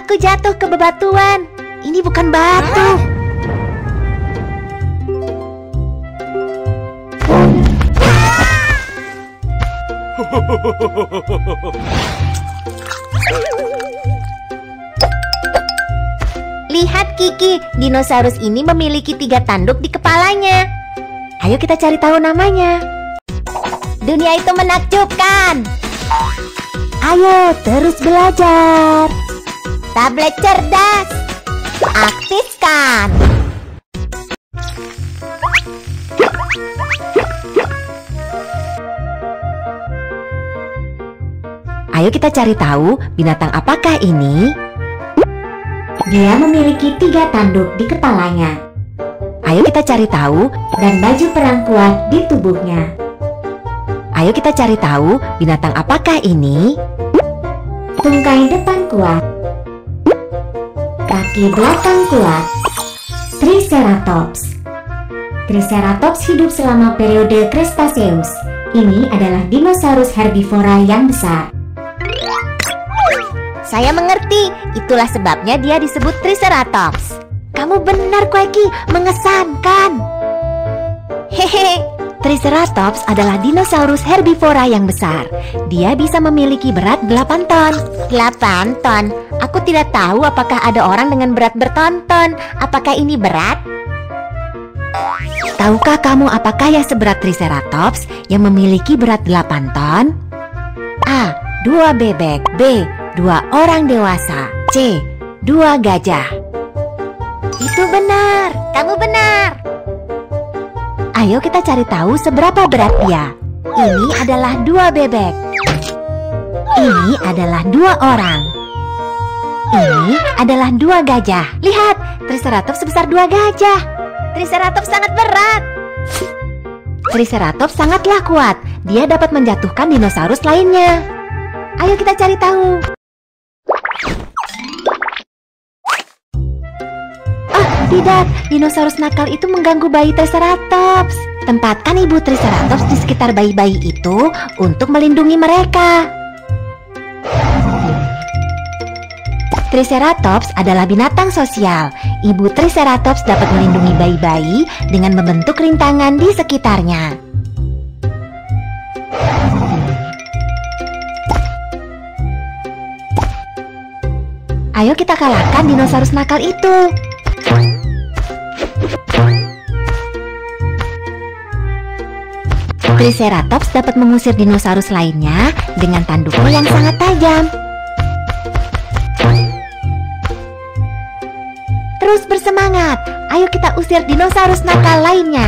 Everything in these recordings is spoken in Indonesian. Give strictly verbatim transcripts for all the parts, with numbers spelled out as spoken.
Aku jatuh ke bebatuan. Ini bukan batu. Lihat Kiki, dinosaurus ini memiliki tiga tanduk di kepalanya. Ayo kita cari tahu namanya. Dunia itu menakjubkan. Ayo terus belajar. Tablet cerdas, aktifkan. Ayo kita cari tahu binatang apakah ini? Dia memiliki tiga tanduk di kepalanya. Ayo kita cari tahu dan baju perang kuat di tubuhnya. Ayo kita cari tahu binatang apakah ini? Tungkai depan kuat, kaki belakang kuat. Triceratops. Triceratops hidup selama periode Cretaceous. Ini adalah dinosaurus herbivora yang besar. Saya mengerti, itulah sebabnya dia disebut Triceratops. Kamu benar, Quacky, mengesankan. Hehe, Triceratops adalah dinosaurus herbivora yang besar. Dia bisa memiliki berat delapan ton. delapan ton? Aku tidak tahu apakah ada orang dengan berat berton-ton. Apakah ini berat? Tahukah kamu apakah yang seberat Triceratops yang memiliki berat delapan ton? A. Dua bebek. B. Dua orang dewasa. C. Dua gajah. Itu benar, kamu benar. Ayo kita cari tahu seberapa berat dia. Ini adalah dua bebek. Ini adalah dua orang. Ini adalah dua gajah. Lihat, Triceratops sebesar dua gajah. Triceratops sangat berat. Triceratops sangatlah kuat. Dia dapat menjatuhkan dinosaurus lainnya. Ayo kita cari tahu. Tidak, dinosaurus nakal itu mengganggu bayi Triceratops. Tempatkan ibu Triceratops di sekitar bayi-bayi itu untuk melindungi mereka. Triceratops adalah binatang sosial. Ibu Triceratops dapat melindungi bayi-bayi dengan membentuk rintangan di sekitarnya. Ayo kita kalahkan dinosaurus nakal itu. Triceratops dapat mengusir dinosaurus lainnya dengan tanduknya yang sangat tajam. Terus bersemangat, ayo kita usir dinosaurus nakal lainnya.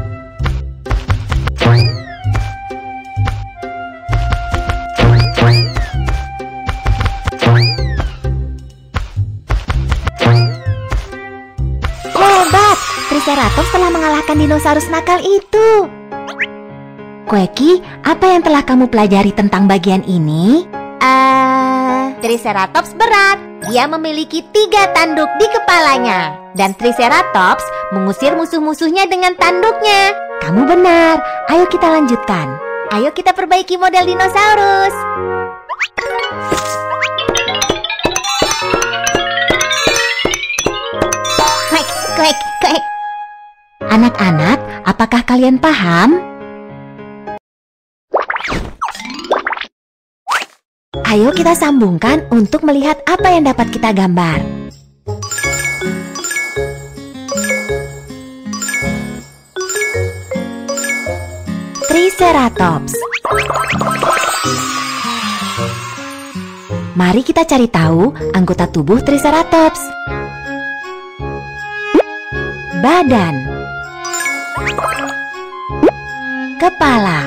Hebat, Triceratops telah mengalahkan dinosaurus nakal itu. Quacky, apa yang telah kamu pelajari tentang bagian ini? Uh, Triceratops berat. Dia memiliki tiga tanduk di kepalanya. Dan Triceratops mengusir musuh-musuhnya dengan tanduknya. Kamu benar. Ayo kita lanjutkan. Ayo kita perbaiki model dinosaurus. Quack, quack, quack. Anak-anak, apakah kalian paham? Ayo kita sambungkan untuk melihat apa yang dapat kita gambar. Triceratops. Mari kita cari tahu anggota tubuh Triceratops. Badan, kepala,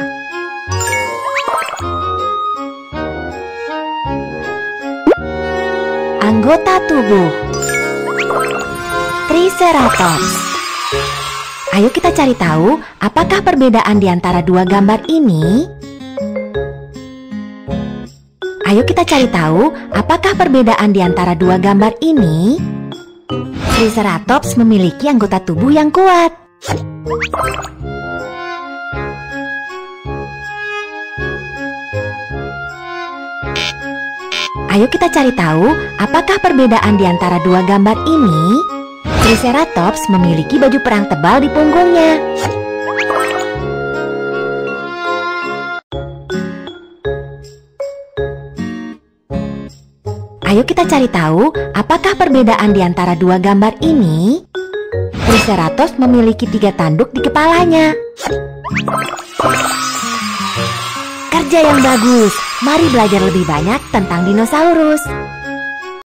anggota tubuh Triceratops. Ayo kita cari tahu apakah perbedaan di antara dua gambar ini. Ayo kita cari tahu apakah perbedaan di antara dua gambar ini. Triceratops memiliki anggota tubuh yang kuat. Ayo kita cari tahu apakah perbedaan di antara dua gambar ini. Triceratops memiliki baju perang tebal di punggungnya. Ayo kita cari tahu apakah perbedaan di antara dua gambar ini. Triceratops memiliki tiga tanduk di kepalanya. Kerja yang bagus. Mari belajar lebih banyak tentang dinosaurus.